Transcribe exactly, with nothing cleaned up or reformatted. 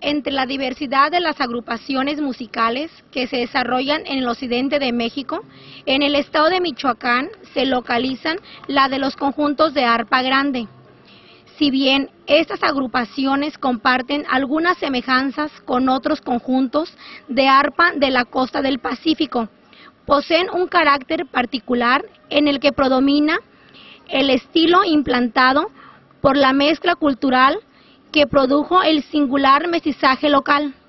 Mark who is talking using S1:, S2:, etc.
S1: entre la diversidad de las agrupaciones musicales que se desarrollan en el occidente de México, en el estado de Michoacán se localizan la de los conjuntos de arpa grande. Si bien estas agrupaciones comparten algunas semejanzas con otros conjuntos de arpa de la costa del Pacífico, poseen un carácter particular en el que predomina el estilo implantado por la mezcla cultural que produjo el singular mestizaje local.